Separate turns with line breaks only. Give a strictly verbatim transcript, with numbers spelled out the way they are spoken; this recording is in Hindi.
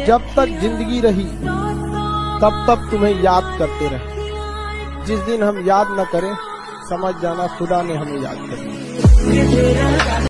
जब तक जिंदगी रही तब तक तुम्हें याद करते रहे। जिस दिन हम याद न करें समझ जाना खुदा ने हमें याद कर दिया।